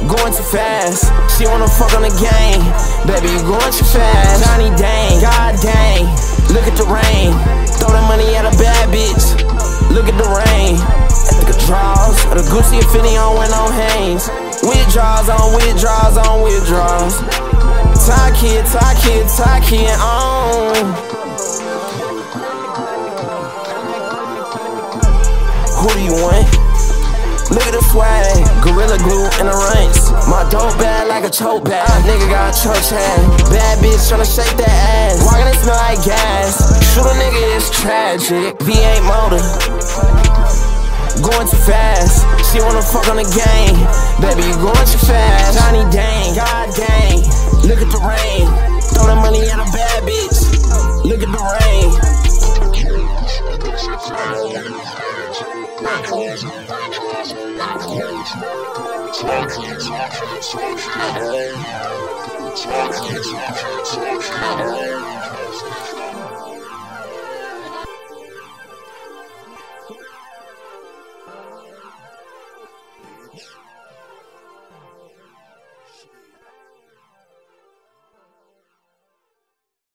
Going too fast, she wanna fuck on the game. Baby, you going too fast. Johnny dang, god dang. Look at the rain. Throw that money at a bad bitch. Look at the rain. Withdrawals, or the Gucci Infinity on when on Hanes. Withdrawals on withdrawals on withdrawals. Tie kid on. Who do you want? Look at the swag, Gorilla Glue in the ranks. My dope bad like a choke bag. Nigga got a church hat. Bad bitch tryna shake that ass. Walking it smell like gas. Shoot a nigga is tragic. V8 motor. Going too fast. She wanna fuck on the game. Baby, you going too fast. Johnny dang, god dang. Look at the rain. Throw that money at a bad bitch. Look at the rain. Talking.